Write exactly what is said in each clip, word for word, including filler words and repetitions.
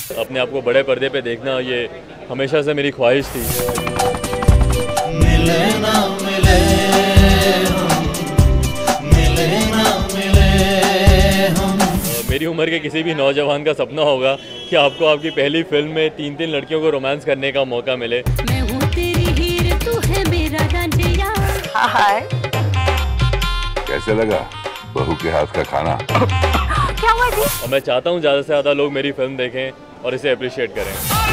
अपने आप को बड़े पर्दे पे देखना ये हमेशा से मेरी ख्वाहिश थी। मिले ना मिले हम, मिले ना मिले हम। मेरी उम्र के किसी भी नौजवान का सपना होगा कि आपको आपकी पहली फिल्म में तीन तीन लड़कियों को रोमांस करने का मौका मिले। मैं हूँ तेरी हीर, तू है मेरा रांझिया। हाय, कैसे लगा बहू के हाथ का खाना? क्या हुआ जी? और मैं चाहता हूँ ज़्यादा से ज़्यादा लोग मेरी फिल्म देखें और इसे अप्रिशिएट करें।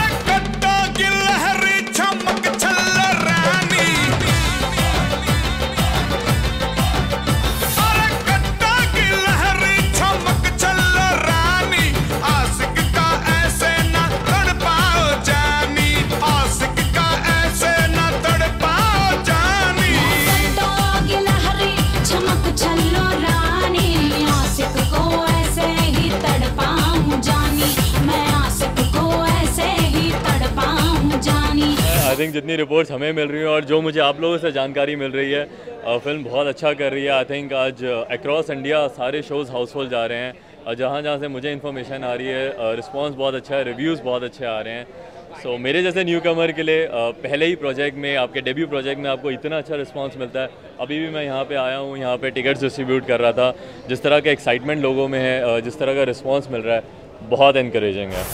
आई थिंक जितनी रिपोर्ट्स हमें मिल रही हैं और जो मुझे आप लोगों से जानकारी मिल रही है, फिल्म बहुत अच्छा कर रही है। आई थिंक आज अक्रॉस इंडिया सारे शोज़ हाउसफुल जा रहे हैं और जहाँ जहाँ से मुझे इन्फॉर्मेशन आ रही है रिस्पांस बहुत अच्छा है, रिव्यूज़ बहुत अच्छे आ रहे हैं। सो so, मेरे जैसे न्यू कमर के लिए पहले ही प्रोजेक्ट में, आपके डेब्यू प्रोजेक्ट में आपको इतना अच्छा रिस्पांस मिलता है। अभी भी मैं यहाँ पे आया हूँ, यहाँ पे टिकट्स डिस्ट्रीब्यूट कर रहा था। जिस तरह का एक्साइटमेंट लोगों में है, जिस तरह का रिस्पांस मिल रहा है, बहुत इनकरेजिंग है।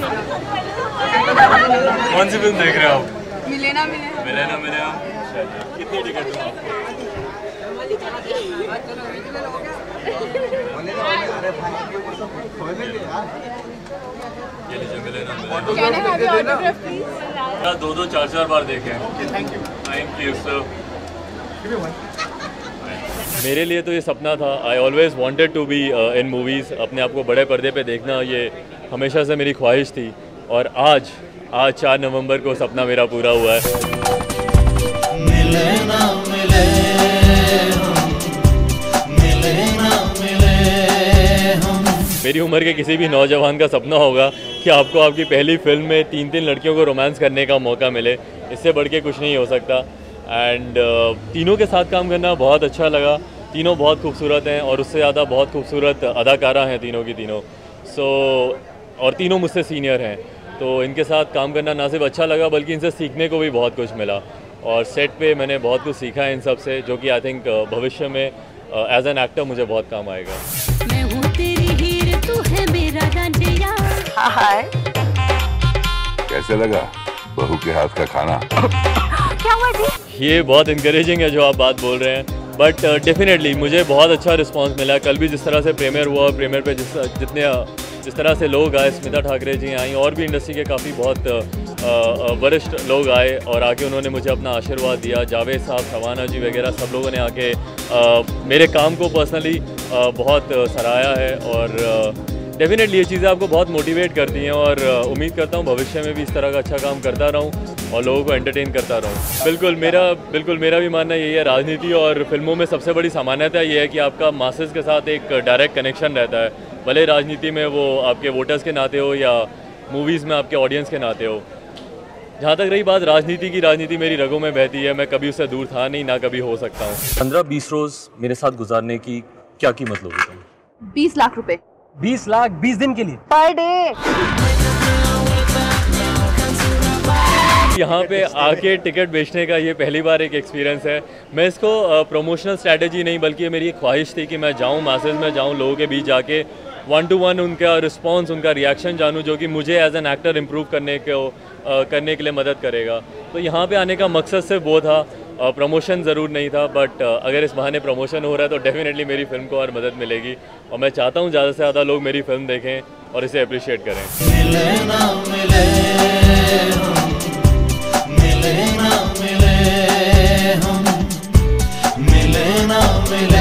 कौन सी फिल्म देख रहे हो आप? मिले ना मिले मिले ना मिले हम। कितनी टिकट हुआ? ये लीजिए, मिले ना मिले। दो दो चार चार बार देखे हैं। Thank you thank you sir. मेरे लिए तो ये सपना था। I always wanted to be in movies. अपने आप को बड़े पर्दे पे देखना ये हमेशा से मेरी ख्वाहिश थी और आज आज चार नवंबर को सपना मेरा पूरा हुआ है। मिले ना मिले हम, मिले ना मिले हम। मेरी उम्र के किसी भी नौजवान का सपना होगा कि आपको आपकी पहली फिल्म में तीन तीन लड़कियों को रोमांस करने का मौका मिले। इससे बढ़ के कुछ नहीं हो सकता। एंड uh, तीनों के साथ काम करना बहुत अच्छा लगा। तीनों बहुत खूबसूरत हैं और उससे ज़्यादा बहुत खूबसूरत अदाकारा हैं तीनों की तीनों। सो so, और तीनों मुझसे सीनियर हैं, तो इनके साथ काम करना ना सिर्फ अच्छा लगा बल्कि इनसे सीखने को भी बहुत कुछ मिला। और सेट पे मैंने बहुत कुछ सीखा है इन सब से, जो कि आई थिंक भविष्य में एज एन एक्टर मुझे बहुत काम आएगा। मैं हूँ तेरी हीर, तू है मेरा रांझिया। हाय, कैसे लगा बहू के हाथ का खाना? क्या हुआ जी? ये बहुत इंकरेजिंग है जो आप बात बोल रहे हैं, बट डेफिनेटली मुझे बहुत अच्छा रिस्पांस मिला। कल भी जिस तरह से प्रीमियर हुआ, प्रीमियर पे जिस जितने जिस तरह से लोग आए, स्मिता ठाकरे जी आई और भी इंडस्ट्री के काफ़ी बहुत वरिष्ठ लोग आए और आके उन्होंने मुझे अपना आशीर्वाद दिया। जावेद साहब, सवाना जी वगैरह सब लोगों ने आके आ, मेरे काम को पर्सनली बहुत सराहा है और डेफिनेटली ये चीज़ें आपको बहुत मोटिवेट करती हैं और उम्मीद करता हूँ भविष्य में भी इस तरह का अच्छा काम करता रहूँ और लोगों को एंटरटेन करता रहूँ। बिल्कुल मेरा बिल्कुल मेरा भी मानना यही है। राजनीति और फिल्मों में सबसे बड़ी सामान्यता ये है कि आपका मासेस के साथ एक डायरेक्ट कनेक्शन रहता है, भले राजनीति में वो आपके वोटर्स के नाते हो या मूवीज़ में आपके ऑडियंस के नाते हो। जहाँ तक रही बात राजनीति की, राजनीति मेरी रगों में बहती है। मैं कभी उससे दूर था नहीं, ना कभी हो सकता हूँ। पंद्रह बीस रोज मेरे साथ गुजारने की क्या कीमत लोगे तुम? बीस लाख रुपए। बीस लाख बीस दिन के लिए? Per day. यहाँ पे आके टिकट बेचने का ये पहली बार एक एक्सपीरियंस है। मैं इसको प्रमोशनल स्ट्रैटेजी नहीं बल्कि मेरी एक ख्वाहिश थी कि मैं जाऊँ, मासेस में जाऊँ, लोगों के बीच जाके वन टू वन उनका रिस्पांस, उनका रिएक्शन जानूँ, जो कि मुझे एज एन एक्टर इम्प्रूव करने को uh, करने के लिए मदद करेगा। तो यहाँ पे आने का मकसद सिर्फ वो था, प्रमोशन ज़रूर नहीं था, बट अगर इस बहाने प्रमोशन हो रहा है तो डेफिनेटली मेरी फिल्म को और मदद मिलेगी और मैं चाहता हूँ ज़्यादा से ज़्यादा लोग मेरी फिल्म देखें और इसे अप्रिशिएट करें। मिले ना मिले हम, मिले ना मिले हम, मिले ना मिले